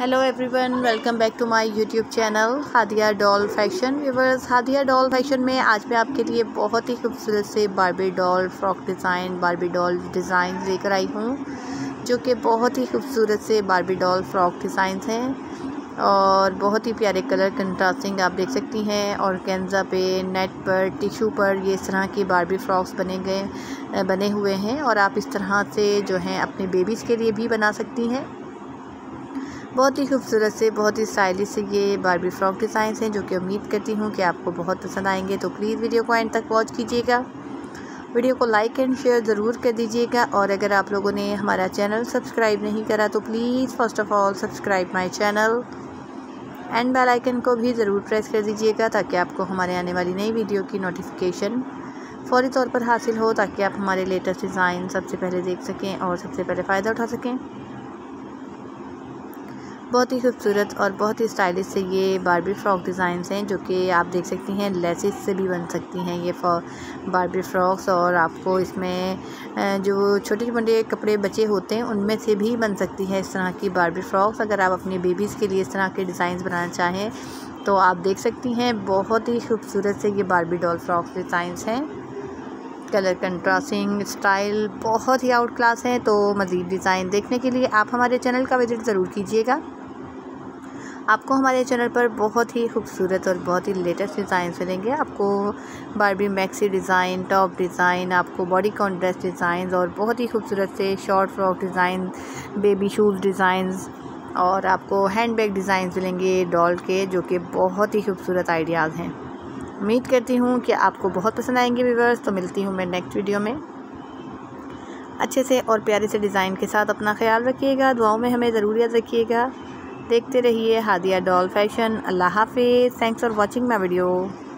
Hello everyone, welcome back to my YouTube channel Hadiya doll fashion. Viewers, Hadiya doll fashion में आज मैं आपके लिए बहुत ही खूबसूरत से Barbie doll frock design, Barbie doll design लेकर आई हूँ, जो कि बहुत ही खूबसूरत से बारबी डॉल फ्रॉक डिज़ाइंस हैं और बहुत ही प्यारे कलर कंट्रास्टिंग आप देख सकती हैं। और कैंजा पे, नेट पर, टिशू पर ये इस तरह की बारबी फ्रॉक्स बने हुए हैं और आप इस तरह से जो हैं अपने बेबीज़ के लिए भी बना सकती हैं। बहुत ही खूबसूरत से, बहुत ही स्टाइलिश से ये बारबी फ्रॉक डिज़ाइंस हैं, जो कि उम्मीद करती हूँ कि आपको बहुत पसंद आएंगे। तो प्लीज़ वीडियो को एंड तक वॉच कीजिएगा, वीडियो को लाइक एंड शेयर ज़रूर कर दीजिएगा। और अगर आप लोगों ने हमारा चैनल सब्सक्राइब नहीं करा तो please first of all subscribe my channel and bell icon को भी ज़रूर प्रेस कर दीजिएगा, ताकि आपको हमारे आने वाली नई वीडियो की नोटिफिकेशन फ़ौरी तौर पर हासिल हो, ताकि आप हमारे लेटेस्ट डिज़ाइन सबसे पहले देख सकें और सबसे पहले फ़ायदा उठा सकें। बहुत ही खूबसूरत और बहुत ही स्टाइलिश से ये बारबी फ्रॉक डिज़ाइंस हैं, जो कि आप देख सकती हैं लेसिस से भी बन सकती हैं ये बारबी फ्रॉक्स। और आपको इसमें जो छोटे मोटे कपड़े बचे होते हैं उनमें से भी बन सकती है इस तरह की बारबी फ्रॉक्स। अगर आप अपने बेबीज़ के लिए इस तरह के डिज़ाइंस बनाना चाहें तो आप देख सकती हैं। बहुत ही खूबसूरत से ये बारबी डॉल फ्रॉक्स डिज़ाइंस हैं, कलर कंट्रास्टिंग, स्टाइल बहुत ही आउट क्लास है। तो मज़ीद डिज़ाइन देखने के लिए आप हमारे चैनल का विज़िट ज़रूर कीजिएगा। आपको हमारे चैनल पर बहुत ही खूबसूरत और बहुत ही लेटेस्ट डिज़ाइन मिलेंगे। आपको Barbie maxi design, top design, आपको बॉडी कॉन ड्रेस डिज़ाइन और बहुत ही खूबसूरत से short frock design, baby shoes designs और आपको हैंड बैग डिज़ाइन मिलेंगे डॉल के, जो कि बहुत ही खूबसूरत आइडियाज़ हैं। उम्मीद करती हूँ कि आपको बहुत पसंद आएंगे व्यूअर्स। तो मिलती हूँ मैं नेक्स्ट वीडियो में अच्छे से और प्यारे से डिज़ाइन के साथ। अपना ख्याल रखिएगा, दुआओं में हमें ज़रूर याद रखिएगा। देखते रहिए हादिया डॉल फैशन। अल्लाह हाफिज़। Thanks for watching my video.